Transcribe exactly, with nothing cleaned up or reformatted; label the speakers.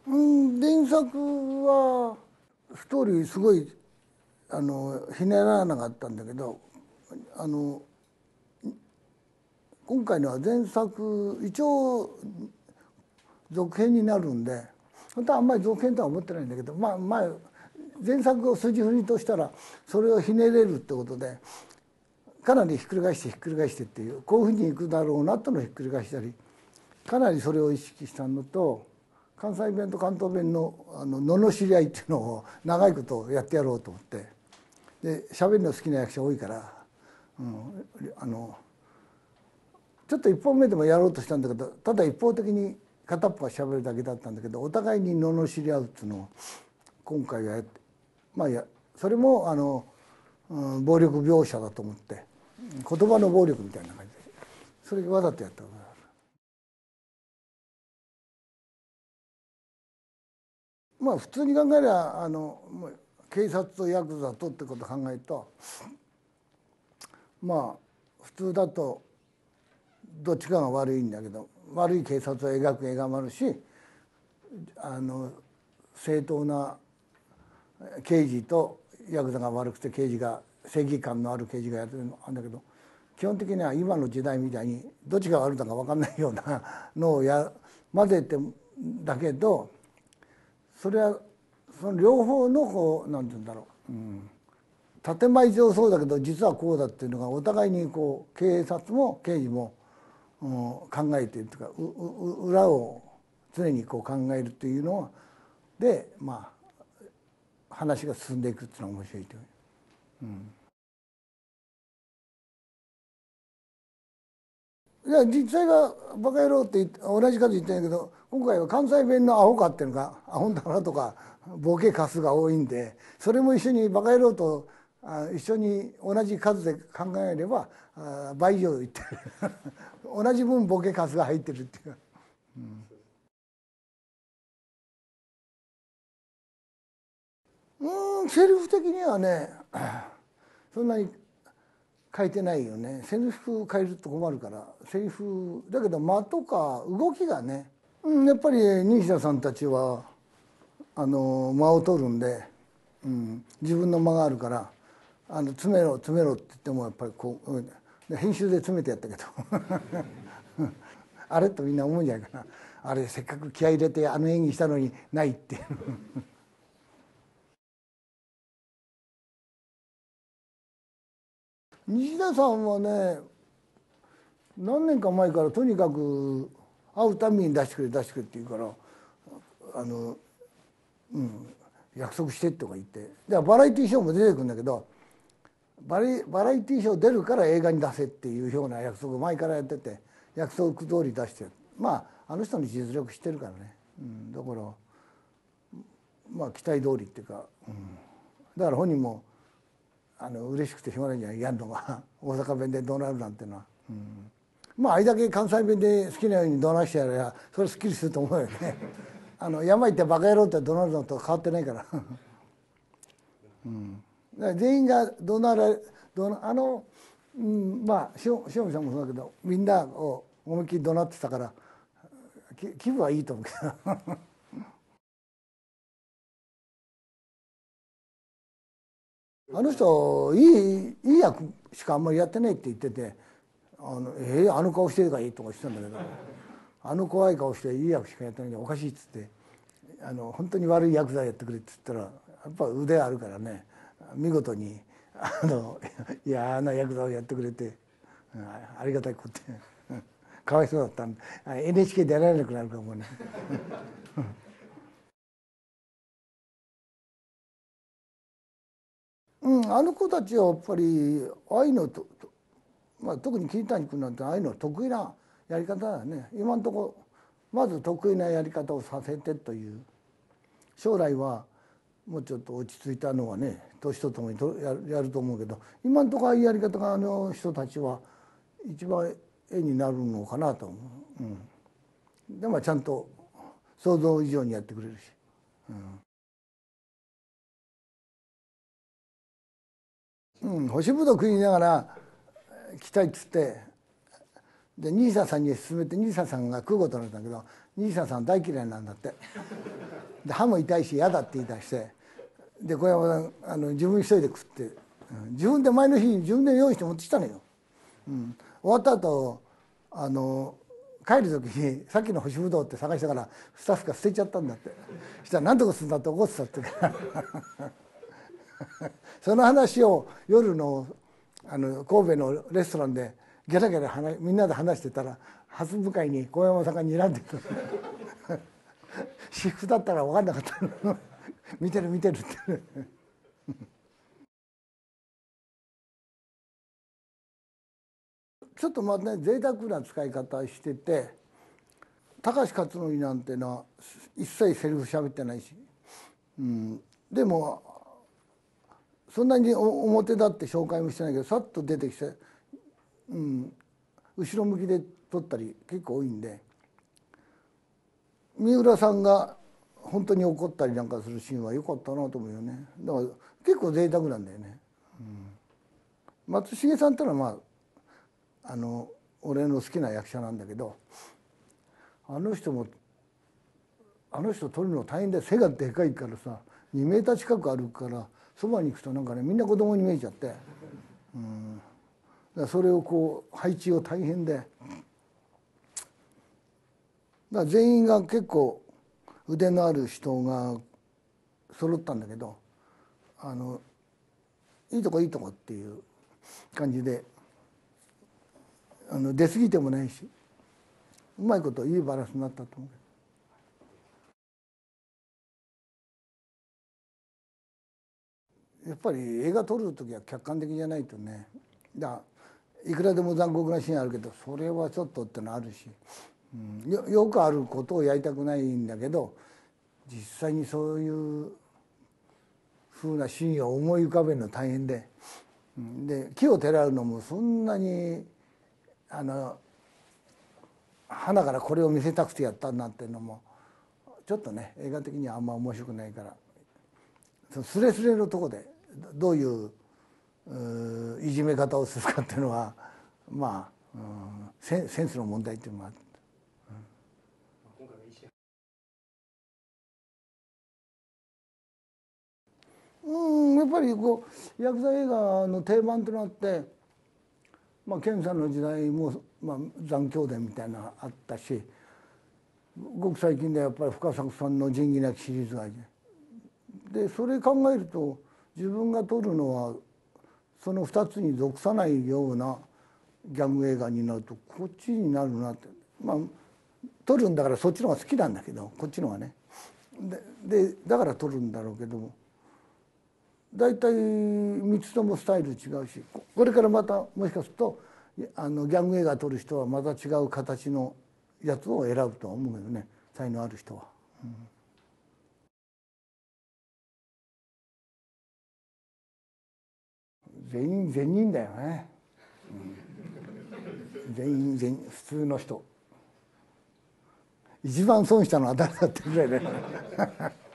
Speaker 1: うん、原作はストーリーすごいあのひねらなかったんだけど、あの今回のは前作一応続編になるんで、本当はあんまり続編とは思ってないんだけど、まあまあ前作を筋振りとしたらそれをひねれるってことで、かなりひっくり返してひっくり返してっていう、こういうふうにいくだろうなとのひっくり返したり、かなりそれを意識したのと、関西弁と関東弁のあの罵り合いっていうのを長いことやってやろうと思って、で喋るの好きな役者多いから、うん、あのちょっと一本目でもやろうとしたんだけど、ただ一方的に片っぽが喋るだけだったんだけど、お互いに罵り合うっていうのを今回はやって、まあやそれもあの、うん、暴力描写だと思って、言葉の暴力みたいな感じでそれわざとやったことだ。まあ普通に考えればあの警察とヤクザとってことを考えると、まあ普通だとどっちかが悪いんだけど、悪い警察を描く映画もあるし、あの正当な刑事とヤクザが悪くて刑事が正義感のある刑事がやってるのあるんだけど、基本的には今の時代みたいにどっちが悪いのか分かんないようなのをや混ぜてだけど、それはその両方のこうなんて言うんだろう、うん、建前上そうだけど実はこうだっていうのがお互いにこう警察も刑事も、うん、考えているというか、うう裏を常にこう考えるというので、まあ話が進んでいくっていうのが面白いという。うん、いや実際はバカ野郎って同じ数言ってんだけど、今回は関西弁のアホかっていうのがアホンだなとかボケカスが多いんで、それも一緒にバカ野郎と一緒に同じ数で考えれば倍以上言ってる同じ分ボケカスが入ってるっていう。うん、セリフ的にはねそんなに書いてないよね。セリフ変えると困るから。セリフだけど間とか動きがね、うん、やっぱり西田さんたちはあの間を取るんで、うん、自分の間があるからあの詰めろ詰めろって言ってもやっぱりこう、うん、編集で詰めてやったけどあれとみんな思うんじゃないかな。あれせっかく気合い入れてあの演技したのにないっていう西田さんはね、何年か前からとにかく会うたびに出してくれ出してくれって言うから、あの、うん、約束してとか言って、でバラエティーショーも出てくるんだけど、バラバラエティーショー出るから映画に出せっていうような約束を前からやってて、約束通り出してる。まああの人の実力知ってるからね、うん、だからまあ期待通りっていうか、うん、だから本人もあの嬉しくてしょうがないんじゃない、やるのが大阪弁で怒鳴るなんていうのは。うん、まああれだけ関西弁で好きなように怒鳴してやればそれすっきりすると思うよねあの山行ってバカ野郎って怒鳴るのと変わってないからうん、だから全員が怒鳴られ怒鳴あの、うん、まあ塩見さんもそうだけどみんなを思いっきり怒鳴ってたから気分はいいと思うけどあの人いいいい役しかあんまりやってないって言ってて、あのえー、あの顔してるからいいとか言ってたんだけど、あの怖い顔していい役しかやってないんでおかしいっつって、あの本当に悪いヤクザやってくれっつったらやっぱ腕あるからね、見事にあの嫌なヤクザをやってくれて、ありがたいことってかわいそうだったんで エヌエイチケー 出られなくなるかもねうん、あの子たちはやっぱりああいうのと、まあ、特に桐谷君なんてああいうの得意なやり方だよね。今のところまず得意なやり方をさせてという、将来はもうちょっと落ち着いたのはね年とともにと や, やると思うけど、今のところああいうやり方があの人たちは一番絵になるのかなと思う、うん、でもちゃんと想像以上にやってくれるし、うんうん、干しぶどう食いながら来たいっつってで西田さんに勧めて西田さんが食うことになったんだけど、 西田さん大嫌いなんだって。で歯も痛いし嫌だって言い出して、で小山さんあの自分一人で食って、うん、自分で前の日に自分で用意して持ってきたのよ。うん、終わった後あの帰る時にさっきの干しぶどうって探したからスタッフが捨てちゃったんだって。そしたら何とかするんだって怒ってたってその話を夜のあの神戸のレストランでギャラギャラ話みんなで話してたら初向かいに小山さんが睨んでた私服だったら分かんなかった見てる見てるってちょっとまあね贅沢な使い方してて、高橋克典なんてのは一切セリフ喋ってないし、うん、でもそんなに表立って紹介もしてないけどさっと出てきて、うん、後ろ向きで撮ったり結構多いんで、三浦さんが本当に怒ったりなんかするシーンは良かったなと思うよね。だから結構贅沢なんだよね。うん、松重さんってのはまああの俺の好きな役者なんだけど、あの人もあの人撮るの大変で背がでかいからさにメーター近くあるからそばに行くとなんかねみんな子供に見えちゃって、うん、だからそれをこう配置を大変で、だから全員が結構腕のある人が揃ったんだけど、あのいいとこいいとこっていう感じで、あの出過ぎてもないしうまいこといいバランスになったと思う。やっぱり映画撮る時は客観的じゃないとね、だいくらでも残酷なシーンあるけどそれはちょっとってのあるし、うん、よ, よくあることをやりたくないんだけど実際にそういうふうなシーンを思い浮かべるの大変で、うん、で木をてらうのもそんなにあの花からこれを見せたくてやったなんていうのもちょっとね映画的にはあんま面白くないから、そのスレスレのとこでどういういじめ方をするかっていうのはまあ、うん、セン、センスの問題っていうのもあって、うん、うん、やっぱりこうヤクザ映画の定番となって、まあ、健さんの時代も、まあ、残響伝みたいなのあったし、ごく最近でやっぱり深作さんの仁義なきシリーズがあるで、それ考えると自分が撮るのはそのふたつに属さないようなギャグ映画になるとこっちになるなって、まあ撮るんだからそっちの方が好きなんだけどこっちの方がね、ででだから撮るんだろうけども、大体みっつともスタイル違うし、これからまたもしかするとあのギャグ映画撮る人はまた違う形のやつを選ぶとは思うけどね、才能ある人は。うん、全員善人だよね、うん、全員全員普通の人。一番損したのは誰だってぐらいだよ